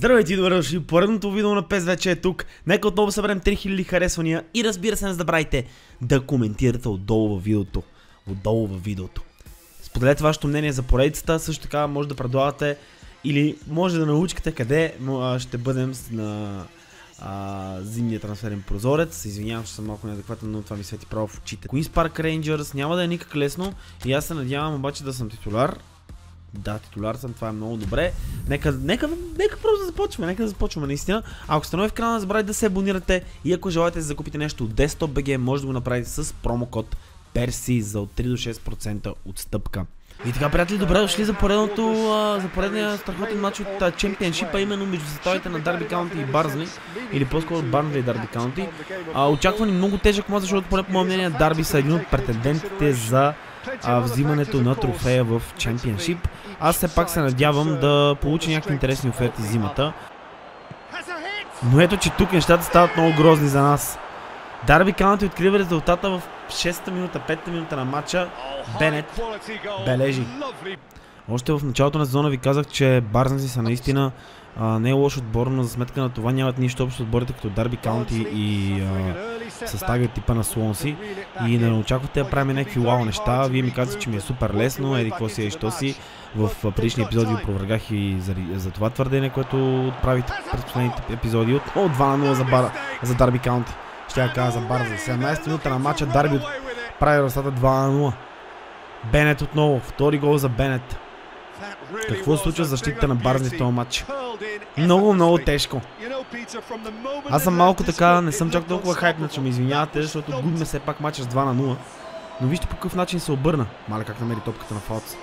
Здравейте и добре дошли! Поредното видео на PES вече е тук. Нека отново съберем 3000 харесвания и разбира се не забравяйте да коментирате отдолу във видеото. Споделете вашето мнение за поредицата, също така може да предлагате или може да научите къде ще бъдем на зимния трансферен прозорец. Извинявам, че съм малко неадекватен, но това ми свети право в очите. Queen's Park Rangers няма да е никак лесно и аз се надявам обаче да съм титуляр. Да, титуляр съм, това е много добре. Нека просто да започваме, наистина. Ако сте нови в канала, не забравяйте да се абонирате и ако желаете да закупите нещо от Desktop.bg, може да го направите с промокод PERSI за от 3 до 6% отстъпка. И така, приятели, добре дошли за поредния страхотен матч от Championship, именно между съставите на Derby County и Барнсли, или по-скоро Барнсли и Derby County. Очаква ни много тежък мач, защото поне по мое мнение Derby са един от претендентите за взимането на трофея в Championship. Аз все пак се надявам да получа някакви интересни оферти зимата. Но ето, че тук нещата стават много грозни за нас. Derby County открива резултата в 6-та минута, 5-та минута на матча. Бенет бележи. Още в началото на сезона ви казах, че Барнсли са наистина не е лош отбор, но за сметка на това нямат нищо общо с отборите като Derby County и състави от типа на Слонси. И не очаквате да правим някакви вау неща. Вие ми казвате, че ми е супер лесно, еди какво си и що си. В предишни епизоди опровергах и за това твърдение, което отправите през последните епизоди. От 2-0 за Derby County. Ще я кажа за Барнсли. 17 минута на матча, Дарби прави резултата 2-0. Бенет отново, втори гол за Бенет. Какво се случва с защитата на Барнсли в този матч? Много тежко. Аз съм малко така, не съм чак толкова хайпнат, че ме извинявате, защото губим все пак матча с 2-0. Но вижте по какъв начин се обърна. Мале как намери топката на Фалц.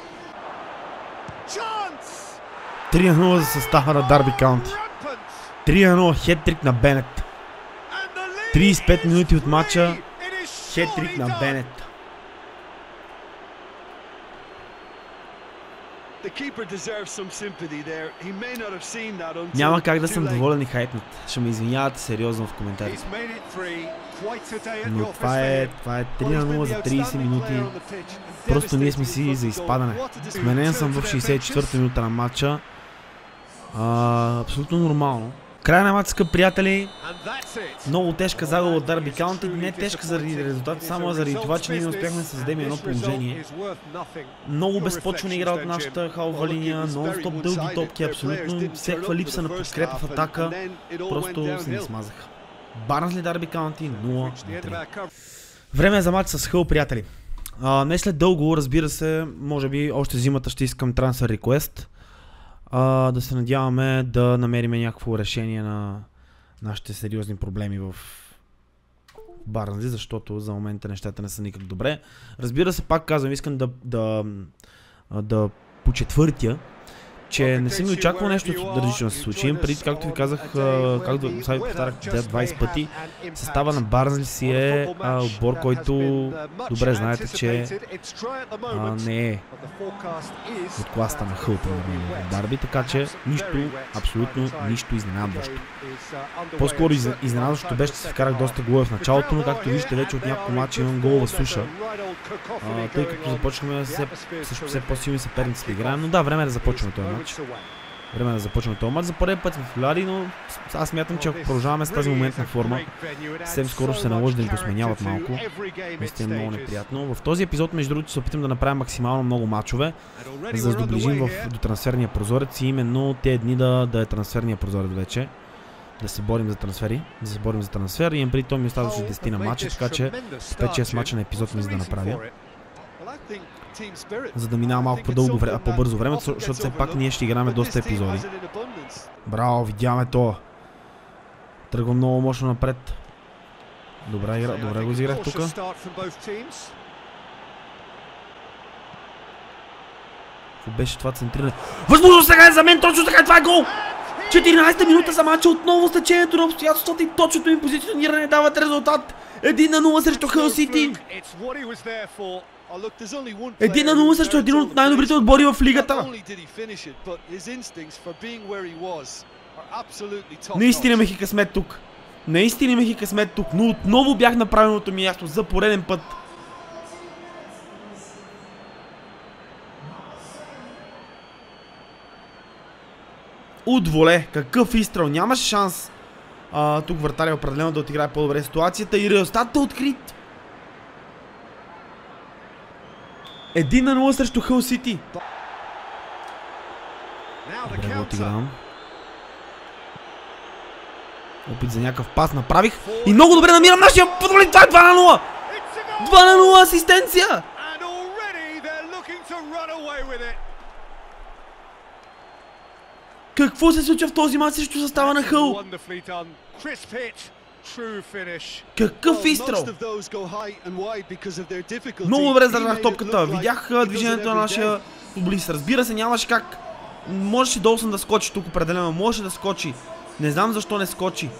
3-0 за състава на Derby County. 3-0 хеттрик на Бенет. 35 минути от матча, хеттрик на Бенет. Няма как да съм доволен и хайпнат. Ще ме извинявате сериозно в коментарите. Но това е 3-0 за 30 минути. Просто ние сме си за изпадане. Сменен съм в 64-та минута на матча. Абсолютно нормално. Край на матча, скъпи приятели. Много тежка загуба от Derby County. Не е тежка заради резултата, само заради това, че ние не успяхме да създадем едно положение. Много безпочвена игра от нашата халва линия, нон-стоп дълги топки, абсолютно всякаква липса на подкрепа в атака. Просто се не смазаха. Барнсли Derby County 0-3. Време е за матч с Хъл, приятели. Не след дълго, разбира се, може би още зимата ще искам трансфер request. Да се надяваме да намерим някакво решение на нашите сериозни проблеми в Барнсли, защото за момента нещата не са никак добре. Разбира се, пак казвам, искам да почетвъртя, че не съм ми очаквал нещо различно да се случи. Преди, както ви казах, както сега повтарях 20 пъти, състава на Барнсли си е отбор, който добре знаете, че не е от класата на Хъл, Дарби, така че нищо, абсолютно нищо изненадващо. По-скоро изненадващото беше, че се вкарах доста голове в началото, но както виждате вече от няколко мача имам голова суша, тъй като започваме все по-силни съперници да играем, но да, време е да започваме този матч. За първи път сме в финали, но аз смятам, че ако продължаваме с тази моментна форма, съвсем скоро ще се наложи да ни посменяват малко. Наистина много неприятно. В този епизод, между другото, се опитам да направя максимално много мачове, за да доближим до трансферния прозорец и именно тези дни да е трансферния прозорец вече. Да се борим за трансфери, и имам преди това ми оставаше 10 на матча, така че 5-6 мача на епизод ми за да направя. За да минава малко по-бързо време, защото все пак ние ще играме доста епизоди. Браво, видяме това. Тръгвам много мощно напред. Добре го изиграх тук. Какво беше това центриране? Възможно сега е за мен, точно така, това е гол! 14-та минута за матча, отново стечението на обстоятелствата и точното им позициониране дават резултат. 1-0 срещу Хъл Сити. 1-0 срещу един от най-добрите отбори в лигата. Наистина имах и късмет тук. Но отново бях на правилното ми място за пореден път. от воле. Какъв изстрел. Нямаше шанс. Тук вратаря определено да отиграе по-добре ситуацията и резултатът е открит. 1-0 срещу Хъл Сити. Добре го отигравам. Опит за някакъв пас направих. И много добре намирам нашия футболист. Това е 2-0. 2-0 асистенция. Какво се случва в този мач срещу състава на Хъл? Какъв изстрел! Много добре зададах топката. Видях движението на нашия футболист. Разбира се, нямаше как. Можеше Долсън да скочи тук определено. Можеше да скочи. Не знам защо не скочи.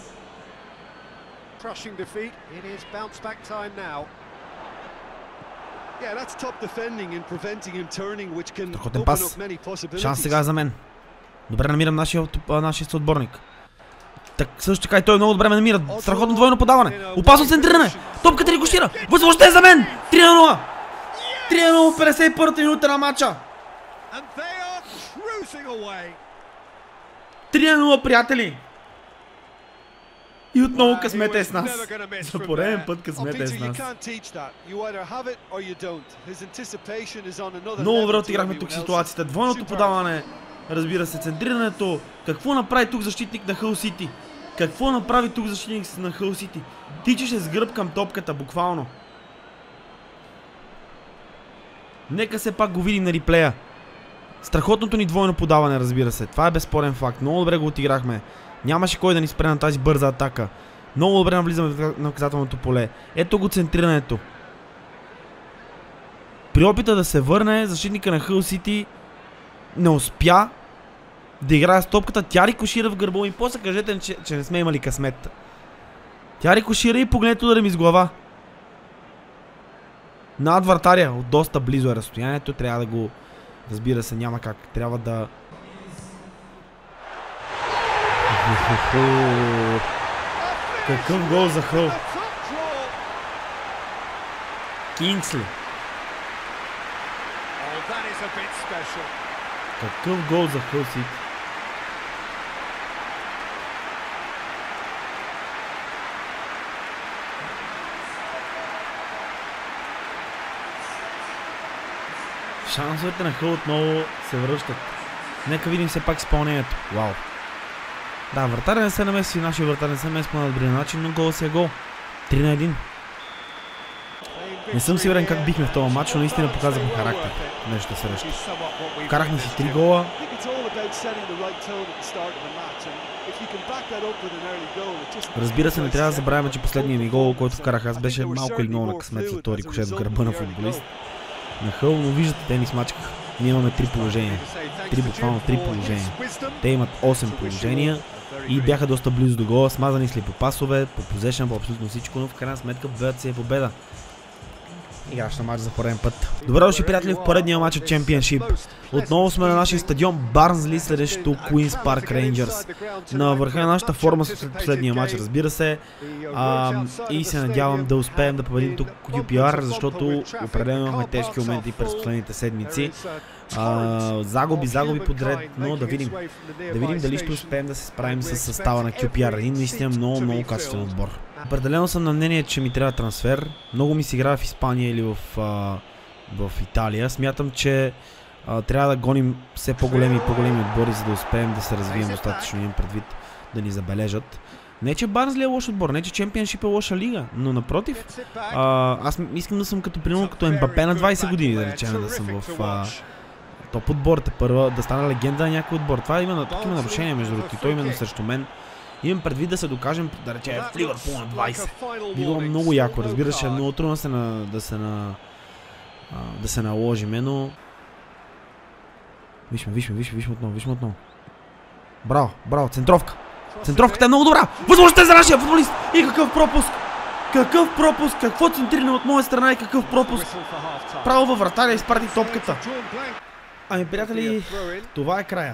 Страхотен пас. Шанс сега за мен. Добре намирам нашия съотборник. Също така и той много добре ме намира. Страхотно двойно подаване. Опасно центриране. Топката рикошира. Въобще е за мен. 3-0. 3-0 в 51-та минута на матча. 3-0, приятели. И отново късмет е с нас. За пореден път късмет е с нас. Много добре отиграхме тук ситуацията. Двойното подаване. Разбира се, центрирането. Какво направи тук защитник на Хъл Сити? Какво направи тук защитник на Хъл Сити? Тичаше с гръб към топката, буквално. Нека се пак го видим на реплея. Страхотното ни двойно подаване, разбира се. Това е безспорен факт. Много добре го отиграхме. Нямаше кой да ни спре на тази бърза атака. Много добре навлизаме в наказателното поле. Ето го центрирането. При опита да се върне, защитника на Хъл Сити не успя да играе с топката. Тя рикошира в гърба и после кажете, че не сме имали късмет. Тя рикошира и погледнете удари ми с глава. Над вратаря, от доста близо е разстоянието. Трябва да го... Разбира се, няма как. Трябва да... Какъв гол за Хъл. Кингсли. Какъв гол за Хъл Сити. Шансовете на Хъл отново се връщат. Нека видим все пак изпълнението. Вау. Да, вратаря не се намеси, нашия вратар не се намеси по добрия начин, но гол си е гол. 3-1. Не съм сигурен как бихме в този матч, но наистина показахме характер в днешната среща. Вкарахме си 3 гола. Разбира се, не трябва да забравяме, че последният ми гол, който вкарах аз, беше малко или много на късмет след този рикошет в гърба на футболист на Хъл, но виждате, те ни смачкаха. Ние имаме 3 положения. Буквално 3 положения. Те имат 8 положения и бяха доста близо до гола, смазани с ли по пасове, по позешен, по абсолютно всичко, но в крайна сметка победата си е победа. Играш на матч за пореден път. Добре дошли, приятели, в поредния матч от Чемпионшип. Отново сме на нашия стадион Барнсли срещу Куинс Парк Рейнджърс. На върха на нашата форма след последния матч, разбира се. И се надявам да успеем да победим тук QPR, защото определено имахме тежки моменти през последните седмици. Загуби подред, но да видим. Да видим дали ще успеем да се справим с състава на QPR. Един наистина много качествен отбор. Определено съм на мнение, че ми трябва трансфер. Много ми се играе в Испания или в Италия. Смятам, че трябва да гоним все по-големи и по-големи отбори, за да успеем да се развием достатъчно, имам предвид да ни забележат. Не, че Барнсли е лош отбор, не, че Чемпионшип е лоша лига, но напротив, аз искам да съм като Ембапе на 20 години, да речем, да съм в топ отборите, първа, да стана легенда на някой отбор. Това има нарушение между другото, и той именно срещу мен. Имам предвид да се докажем, да речем, в Ливърпул на 20. Би било много яко, разбира се, много трудно да се наложиме, но... Вижме отново. Браво, центровка. Центровката е много добра. Възможността е за нашия футболист. И какъв пропуск. Какво центриране от моя страна и какъв пропуск. Право във вратаря изпрати топката. Ами, приятели, това е края.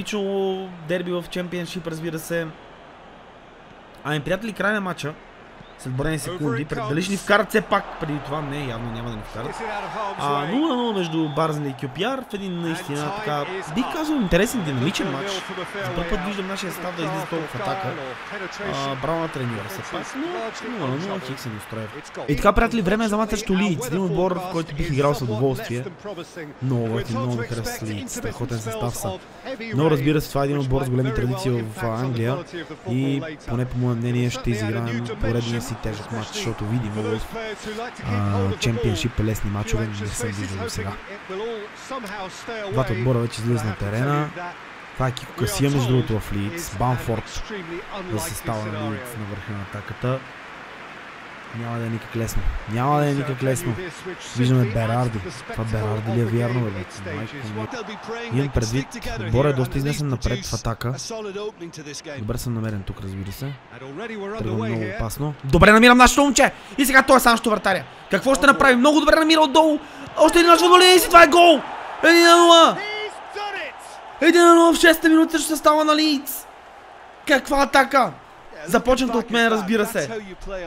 Типично дерби в Чемпионшип, разбира се. Ами, приятели, край на матча. след броени секунди. Дали ще ни вкарат все пак преди това? Не, явно няма да ни вкарат. 0-0 между Барнсли и QPR в един наистина така, бих казал, интересен, динамичен матч. За първ път виждам нашия състав да излиза толкова в атака. Браво на треньора се пак, но 0-0 Хикс се ни устроява. И така, приятели, време е за мач срещу Лийдс. Един отбор, в който бих играл с удоволствие. Много ми харесва Лийдс, страхотен състав са. Но разбира се, това е един отбор с големи традиции в Англия и поне по мое мнение ще изиграем поредния си тежък матч, защото видимо в Чемпионшип лесни матчове не съм виждал до сега. Двата отбора вече излизат на терена. Това е Кико Касия, между другото, в Лийдс. Бамфорд за състава на Лийдс на върха на атаката. Няма да е никак лесно. Няма да е никак лесно. Виждаме Берарди. Това Берарди ли е вярно, бе? Имам предвид, отбора е доста изнесен напред в атака. Добре съм намерен тук, разбира се. Тръгвам много опасно. Добре намирам нашето момче! И сега той е сам ще вратаря. Какво ще направи? Много добре намира отдолу. Още един начин долу и си това е гол! 1-0! 1-0 в 6-та минута срещу състава на Лийдс. Каква атака! Започната от мен, разбира се.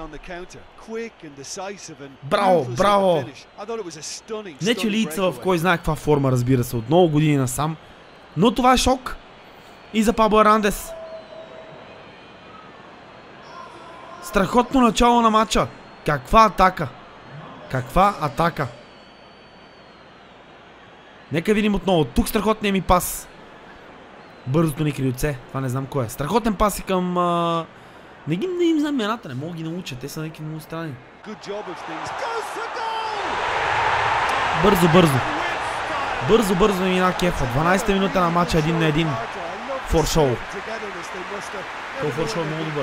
Браво, браво! Не че Лийдс са в кой знае каква форма, разбира се, от много години насам. Но това е шок. И за Пабло Ерандес. Страхотно начало на матча. Каква атака! Каква атака! Нека видим отново. Тук страхотният ми пас. Бързото ни крилце. Това не знам кой е. Страхотен пас и към... Не им знам имената, не мога ги науча. Те са някакви много страни. Бързо ми мина кефа. 12-та минута на матча 1-1. Форшоу. Той форшоу е много добър.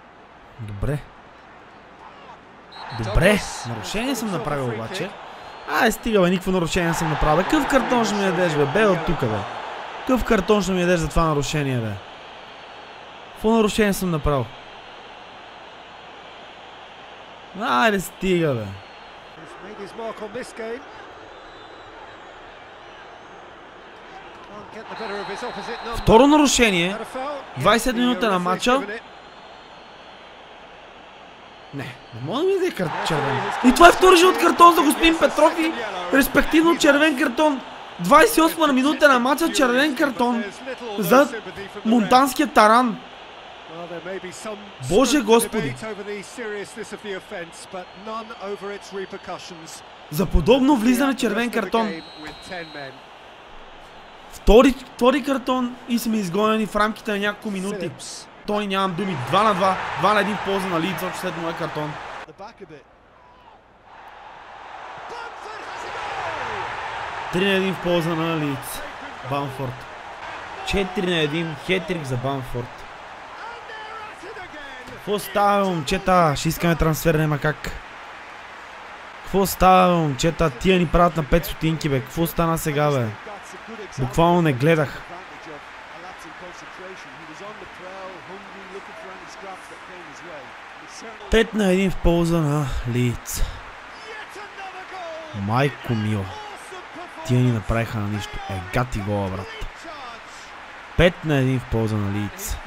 Добре. Нарушение съм направил обаче. Стига бе, никакво нарушение съм направил. Какъв картон ще ми ядеш, бе? От тук, бе. Какъв картон ще ми ядеш за това нарушение, бе? Какво нарушение съм направил? Айде, стига, бе. Второ нарушение. 20 минута на матча. Не мога да ми даде червен. И това е втори жълт картон за господин Петров и респективно червен картон. 28 минута на матча, червен картон за монтанския таран. Боже Господи! За подобно влизане червен картон. Втори картон и сме изгонени в рамките на няколко минути. Той нямам думи. 2-2. 2-1 в полза на Лийдс след моя картон. 3-1 в полза на Лийдс. Бамфорд. 4-1. Хетрик за Бамфорд. Какво става, момчета? Ще искаме трансфер, няма как. Какво става, момчета? Тия ни правят на 5 стотинки, бе. Какво стана сега, бе? Буквално не гледах. 5-1 в полза на Лийдс. Майко мило. Тия ни направиха на нищо. Гати гола, брат. 5-1 в полза на Лийдс.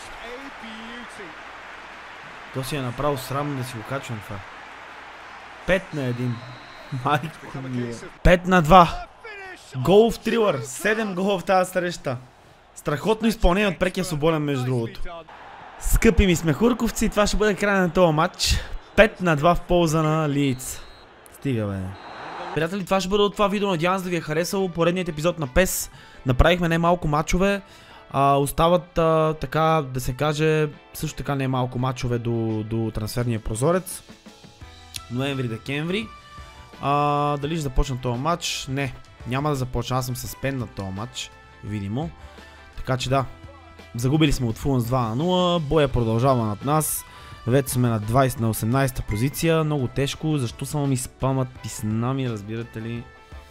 То си е направо срамно да си го качвам това. 5-1. Майко мило. 5-2. Гол в трилър. 7 гола в тази среща. Страхотно изпълнение от прекия свободен, между другото. Скъпи ми смехурковци, това ще бъде края на този матч. 5-2 в полза на Лийдс. Стига, бе. Приятели, това ще бъде от това видео. Надявам се да ви е харесало поредният епизод на PES. Направихме най-малко матчове. Остават, така да се каже, също така най-малко матчове до трансферния прозорец. Ноември-декември. Дали ще започна този матч? Не, няма да започна. Аз съм съспенднат този матч. Видимо. Така че да. Загубили сме от Фулъм с 2-0. Боя продължава над нас. Вече сме на 20 на 18-та позиция. Много тежко. Защо само ми спамат писнами, разбирате ли?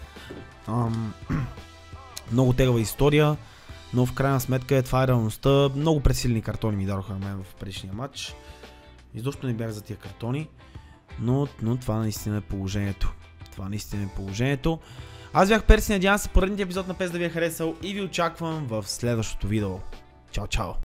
Много тегава история. Но в крайна сметка това е реалността. Много пресилни картони ми дадоха на мен в предишния матч. Изобщо не бях за тия картони. Но това наистина е положението. Аз бях Перси, надявам се поредният епизод на PES да ви е харесал и ви очаквам в следващото видео. Чао, чао!